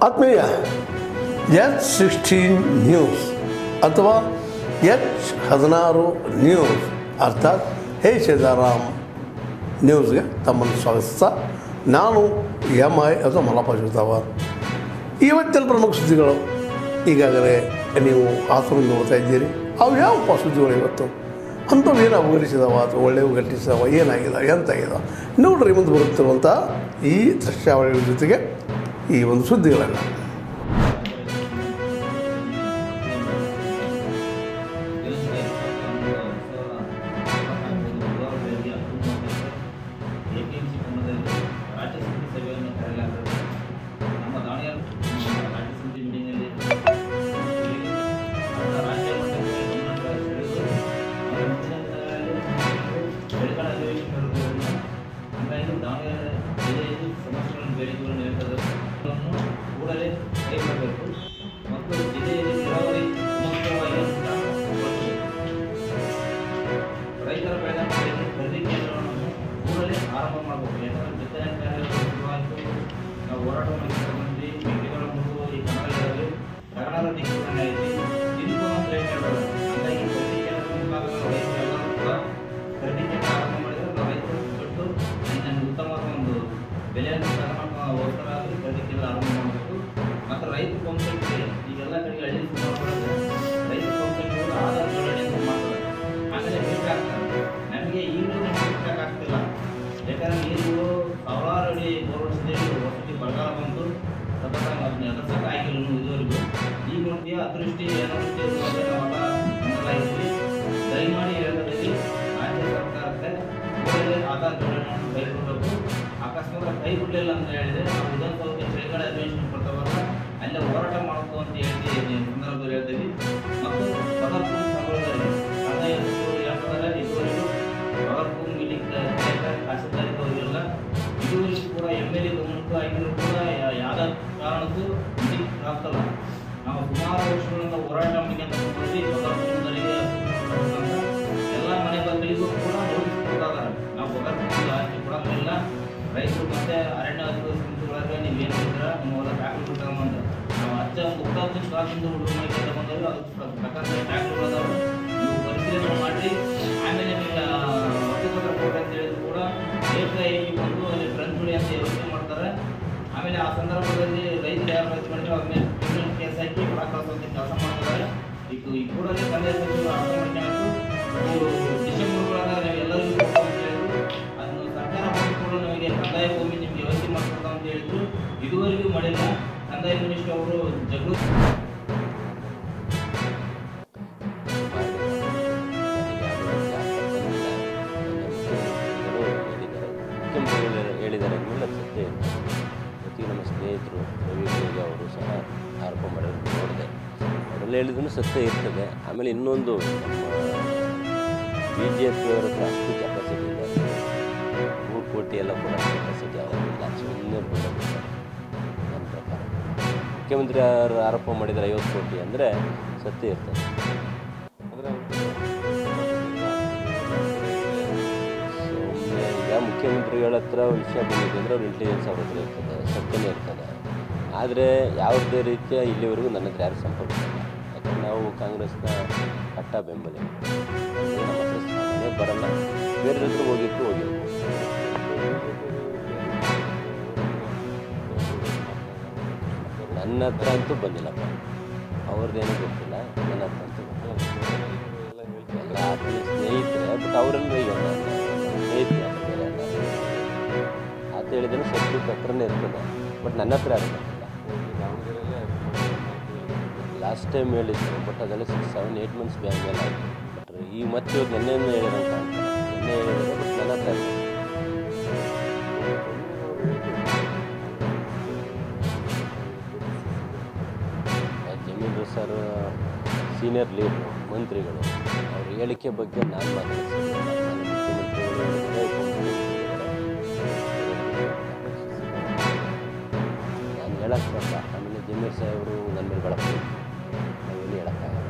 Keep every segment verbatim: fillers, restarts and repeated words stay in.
ಆತ್ಮೀಯ H sixteen news ಅಥವಾ H ಹದಿನಾರು ನ್ಯೂಸ್ ಅರ್ಥಾತ್ ಹೇ ಸೀತಾರಾಮ್ ನ್ಯೂಸ್ಗೆ ತಮ್ಮನ್ನು ಸ್ವಾಗತಿಸ್ತಾ ನಾನು ಎಮ್ ಐ ಅಥವಾ ಮಲ್ಲಪ್ಪ ಶಿವತಾವರ್. ಇವತ್ತಿನ ಪ್ರಮುಖ ಸುದ್ದಿಗಳು ಈಗಾಗಲೇ ನೀವು ಆತುರ ನೋಡ್ತಾ ಇದ್ದೀರಿ. ಅವು ಯಾವ ಸುದ್ದಿಗಳು ಇವತ್ತು ಅಂಥವು ಏನು ಅವಘಟಿಸಿದಾವ ಅಥವಾ ಒಳ್ಳೆಯವು ಘಟಿಸಿದಾವ, ಏನಾಗಿದಾವೆ, ಎಂತಾಗಿದಾವೆ ನೋಡ್ರಿ ಮುಂದೆ ಬರುತ್ತಿರುವಂಥ ಈ ದೃಶ್ಯಾವಳಿಗಳ ಜೊತೆಗೆ ಈ ಒಂದು ಸುದ್ದಿಗಳೆಲ್ಲ. ರೈತರ ಬೆಳೆದ ಖರೀದಿ ಕೇಂದ್ರಗಳನ್ನು ಕೂಡಲೇ ಆರಂಭ ಮಾಡಬೇಕು. ಯಾಕಂದರೆ ಬಿತ್ತನೆ ಕಾರ್ಯವಾಯಿತು, ನಾವು ಹೋರಾಟ ಮಾಡಿಕೊಂಡು ಬಂದು ಮೆಕ್ಕೆಜೋಳ ಮುಗಿದು ಈ ಕನ್ನಡಗಳಲ್ಲಿ ರಗಡದ ದಿಕ್ಕುಗಳನ್ನ ಐತಿ ಇದಕ್ಕೂ ಅಂತ ಹೇಳ್ತಾರೆ. ಹಾಗಾಗಿ ಖರೀದಿ ಕೇಂದ್ರ ಮುಂತಾದ ರೈತರೆಲ್ಲರೂ ಕೂಡ ಖರೀದಿ ಕೇಂದ್ರ ಆರಂಭ ಮಾಡಿದರೆ ನಾವು ರೈತರು ಬಿಟ್ಟು ನನಗೆ ಉತ್ತಮವಾದ ಒಂದು ಬೆಲೆಯನ್ನು ತಗೋಸ್ಕರ ಖರೀದಿ ಕೇಂದ್ರ ಆರಂಭ ಮಾಡಬೇಕು. ಮತ್ತು ರೈತ ಪಂಪ್ಸೆಟ್ಗೆ ಈಗೆಲ್ಲ ಕಡೆಗೆ ಹಳ್ಳಿ ಸುಮಾರು ರೈತ ಪಂಪ್ಸೆಟ್ಗಳು ಆಧಾರ್ ಜೋಡಣೆಯನ್ನು ಮಾಡ್ತಾರೆ. ಆಮೇಲೆ ಮೀಟರ್ ಹಾಕ್ತಾರೆ. ನಮಗೆ ಈಗಲೂ ಮೀಟರ್ ಆಗ್ತಿಲ್ಲ. ಯಾಕಂದರೆ ನೀರು ಸಾವಿರಾರು ಅಡಿ ಬೋರ್ವೆಲ್ಸ್ದೆ ವಸತಿ ಬರಗಾಲ ಬಂತು, ಸತತ ಅದನ್ನ ಎದುರ್ಸಕ್ಕೆ ಆಗಿಲ್ಲ ಇದುವರೆಗೂ. ಈಗ ನೋಡ್ತೀವಿ ಅತಿವೃಷ್ಟಿ ಅನಾವೃಷ್ಟಿ ನಾವೆಲ್ಲ ಇದ್ದೀವಿ. ದಯಮಾಡಿ ಹೇಳೋದ್ರಲ್ಲಿ ರಾಜ್ಯ ಸರ್ಕಾರಕ್ಕೆ ಕೂಡಲೇ ಆಧಾರ್ ಜೋಡಣೆಯನ್ನು ಕೈ ಬಿಡಬೇಕು. ಅಕಸ್ಮಾತ್ ಕೈ ಬಿಡಲಿಲ್ಲ ಅಂತ ಹೇಳಿದರೆ ನಾವು ವಿಧಾನಸೌಧಕ್ಕೆ ಚಳಿಗಾಲ ಅಧಿವೇಶನ ಕೊಡ್ತಾವಲ್ಲ ಅಲ್ಲೇ ಹೋರಾಟ ಮಾಡಬೇಕು ಅಂತ ಹೇಳ್ತೀವಿ ಸಂದರ್ಭದಲ್ಲಿ ಹೇಳ್ತೀವಿ. ಮತ್ತು ಪದಾರ್ಥ ಸಂಬಳದಲ್ಲಿ ಕಂದಾಯ ಹೇಳ್ತಾರೆ ಇದುವರೆಗೂ ಪವರ್ಪು ಮೀಟಿಂಗ್ ತಹಸೀಲ್ದಾರಿಲ್ಲ ಇದುವರೆಗೂ ಕೂಡ ಎಮ್ ಎಲ್ ಎ ಗಮನಕ್ಕೂ ಆಗಿದ್ರು ಕೂಡ ಯಾವುದೇ ಕಾರಣಕ್ಕೂ ಮೀಟಿಂಗ್ ಆಗ್ತಲ್ಲ. ನಾವು ಸುಮಾರು ವರ್ಷಗಳಿಂದ ಹೋರಾಟ ಮಾಡಿಕೊಂಡು ಪದಾರ್ಥಗಳಿಗೆ ಎಲ್ಲ ಮನೆ ಬದಲಿಗೂ ಕೂಡ ನೋಟಿಸ್ ಕೊಡ್ತಾ ಇದ್ದಾರೆ. ನಾವು ಪದಾರ್ಥ ಆಸ್ತಿ ಕೊಡೋದಿಲ್ಲ. ರೈತರು ಮತ್ತೆ ಅರಣ್ಯ ಅಧಿಕಾರಿಗಳಿಗೆ ನೀವೇನು ಹೇಳಿದ್ರೆ ನಿಮ್ಮ ಟ್ಯಾಕ್ಟ್ರಿ ತಗೊಂಬಂದ ನಾವು ಹಚ್ಚ ಒಂದು ಉತ್ತಮ ಸ್ಟಾಕಿಂದ ಹುಡುಗ ಮನೆ ಬಂದವರು ಅದಕ್ಕೆ ಪ್ರಕಾರ ಟ್ಯಾಕ್ಟ್ರಿಗಳು ಅದಾವೆ, ನೀವು ಪರಿಶೀಲನೆ ಮಾಡಿ ಆಮೇಲೆ ನಿಮಗೆ ಹಕ್ಕುಪತ್ರ ಕೊಡ್ರಿ ಅಂತ ಹೇಳಿದ್ರು ಕೂಡ ಏಕಾಏಕಿ ಬಂದು ಅಲ್ಲಿ ಫ್ರೆಂಡ್ಸ್ಗಳು ಅಂತ ಯೋಚನೆ ಮಾಡ್ತಾರೆ. ಆಮೇಲೆ ಆ ಸಂದರ್ಭದಲ್ಲಿ ರೈತರು ಯಾರು ರೈತ ಮಾಡಿದ್ರೆ ಅವ್ರ ಮೇಲೆ ಕ್ರಿಮಿನಲ್ ಕೇಸ್ ಹಾಕಿ ಹೊರ ಕಳಿಸುವಂಥ ಕೆಲಸ ಮಾಡ್ತಾರೆ. ಈಗ ಈ ಕೂಡಲೇ ಕಂದಾಯ ಸಚಿವರು ಅರ್ಥ ಮಾಡ್ಕೊಂಡು ನೀವು ಡಿಸೆಂಬರ್ಗಳಾಗ ನಾವು ಎಲ್ಲರಿಗೂ ಅಂತ ಹೇಳಿದ್ರು. ಅದನ್ನು ಸರ್ಕಾರ ಬಂದು ನಮಗೆ ಕಂದಾಯ ಭೂಮಿ ನಿಮಗೆ ವ್ಯವಸ್ಥೆ ಮಾಡ್ಕೊಡ್ತಾ ಅಂತ ಹೇಳಿದ್ರು. ಇದುವರೆಗೂ ಮಾಡಿಲ್ಲ. ಕಂದಾಯ ಮಿನಿಸ್ಟರ್ ಅವರು ಜಗಳ ಹೇಳಿದ್ದಾರೆ ಎಲ್ಲ ಸತ್ಯ. ಜೊತೆಗೆ ನಮ್ಮ ಸ್ನೇಹಿತರು ರವಿಗಳಿಗೆ ಅವರು ಸಹ ಆರೋಪ ಮಾಡೋದು ನೋಡಿದೆ. ಅವರೆಲ್ಲ ಹೇಳಿದ್ರು ಸತ್ಯ ಇರ್ತದೆ. ಆಮೇಲೆ ಇನ್ನೊಂದು ನಮ್ಮ ಬಿ ಜೆ ಪಿಯವರ ಹತ್ರ ಅಷ್ಟು ಕೆಪಾಸಿಟಿ ಇದೆ, ಮೂರು ಕೋಟಿ ಎಲ್ಲ ಕೂಡ ಕೆಪಾಸಿಟಿ ಅವರಿಲ್ಲ. ಸುಮ್ಮನೆ ಬಿಡಬೇಕು ನನ್ನ ಪ್ರಕಾರ. ಮುಖ್ಯಮಂತ್ರಿ ಅವರು ಆರೋಪ ಮಾಡಿದರೆ ಐವತ್ತು ಕೋಟಿ ಅಂದರೆ ಸತ್ಯ ಇರ್ತದೆ. ಸುಮ್ಮನೆ ಈಗ ಮುಖ್ಯಮಂತ್ರಿಗಳ ಹತ್ರ ವಿಷಯ ಬಂದಿದೆ ಅಂದರೆ ಅವ್ರ ಇಂಟೆಲಿಜೆನ್ಸ್ ಅವ್ರ ಹತ್ರ ಇರ್ತದೆ, ಸತ್ಯನೇ ಇರ್ತದೆ. ಆದರೆ ಯಾವುದೇ ರೀತಿಯ ಇಲ್ಲಿವರೆಗೂ ನನ್ನ ಹತ್ರ ಯಾರು ಸಂಪರ್ಕ ಇಲ್ಲ. ಯಾಕಂದರೆ ನಾವು ಕಾಂಗ್ರೆಸ್ನ ಕಟ್ಟ ಬೆಂಬಲ. ನಮ್ಮ ಹತ್ರ ಸಾಮಾನ್ಯ ಬರಲ್ಲ, ಬೇರೆ ಹತ್ರ ಹೋಗಿತ್ತು ಹೋಗಿರ್ಬೋದು. ನನ್ನ ಹತ್ರ ಅಂತೂ ಬಂದಿಲ್ಲಪ್ಪ, ಅವ್ರದ್ದೇನೂ ಗೊತ್ತಿಲ್ಲ. ನನ್ನ ಹತ್ರ ಅಂತೂ ಎಲ್ಲ ಆತ್ಮೀಯ ಸ್ನೇಹಿತರೆ. ಬಟ್ ಅವರೆಲ್ಲ ಈಗ ಸ್ನೇಹಿತರೆ ಬೇರೆ ಎಲ್ಲ ಅಂತ ಹೇಳಿದ್ರೆ ಸಬ್ಜೆಕ್ಟ್ ಹತ್ರನೇ ಇರ್ತದೆ. ಬಟ್ ನನ್ನ ಹತ್ರ ಯಾರು ಬಂದಿಲ್ಲ. ಲಾಸ್ಟ್ ಟೈಮ್ ಹೇಳಿದ್ರು, ಬಟ್ ಅದೆಲ್ಲ six seven eight months bank ಮೇಲೆ ಆಯಿತು. ಬಟ್ ಈಗ ಮತ್ತೆ ಇವತ್ತು ನೆನ್ನೆಯನ್ನು ಹೇಳಿರಂತ ನೆನ್ನೆ ಹೇಳಿದರೆ ಬಟ್ ನನ್ನ ಹತ್ರ ಜಮೀನ್ದಾರ್ ಸರ್ ಸೀನಿಯರ್ ಲೀಡ್ರು ಮಂತ್ರಿಗಳು ಅವ್ರ ಹೇಳಿಕೆ ಬಗ್ಗೆ ನಾನು ಮಾತಾಡ್ತೀನಿ. ಮುಖ್ಯಮಂತ್ರಿಗಳು ನಾನು ಹೇಳಕ್ಕೆ ಬರಲ್ಲ. ಆಮೇಲೆ ಜಮೀರ್ ಸಾಹೇಬರು ನನ್ನ ಮೇಲೆ ಬಳಕ ನಾವೇನು ಹೇಳೋಕ್ಕಾಗಲ್ಲ.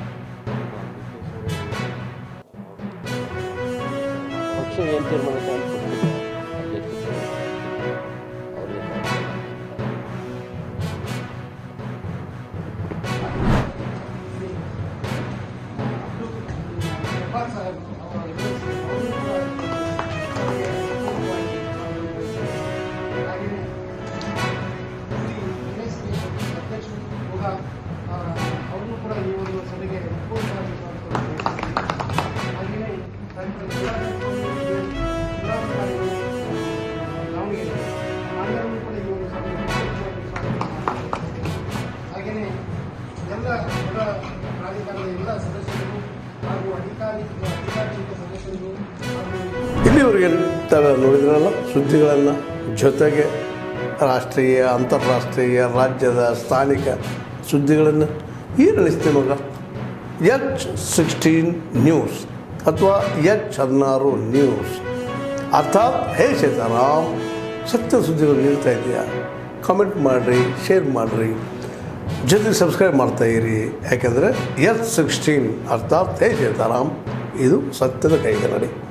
ಪಕ್ಷ ಏನು ತೀರ್ಮಾನ ಅಂತ ಅಧ್ಯಕ್ಷ ಅವ್ರಿಗೆ ಇಲ್ಲಿವರೆಗೆ ತಾವೆಲ್ಲ ನೋಡಿದ್ರಲ್ಲ ಸುದ್ದಿಗಳನ್ನು, ಜೊತೆಗೆ ರಾಷ್ಟ್ರೀಯ, ಅಂತಾರಾಷ್ಟ್ರೀಯ, ರಾಜ್ಯದ, ಸ್ಥಾನಿಕ ಸುದ್ದಿಗಳನ್ನು ಈ ನಡೆಸ್ತೀವಿ ಮಗ ಎಚ್ ಸಿಕ್ಸ್ಟೀನ್ ನ್ಯೂಸ್ ಅಥವಾ ಎಚ್ ಹದಿನಾರು ನ್ಯೂಸ್. ಅರ್ಥಾತ್ ಹೇ ಸೀತಾರಾಮ್, ಸತ್ಯ ಸುದ್ದಿಗಳು ನೀಡ್ತಾ ಇದೆಯಾ? ಕಾಮೆಂಟ್ ಮಾಡಿರಿ, ಶೇರ್ ಮಾಡಿರಿ, ಜೊತೆಗೆ ಸಬ್ಸ್ಕ್ರೈಬ್ ಮಾಡ್ತಾಯಿರಿ. ಯಾಕೆಂದರೆ ಎಚ್ ಸಿಕ್ಸ್ಟೀನ್ ಅರ್ಥಾತ್ ಹೇ ಸೀತಾರಾಮ್ ಇದು ಸತ್ಯದ ಕೈಗೆ ನಡಿ.